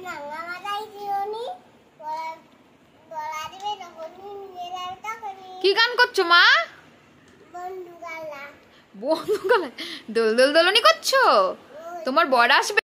কি গান করছো মা? বন্ধু গালা দোল দোল দোলনি করছো? তোমার বর আসবে?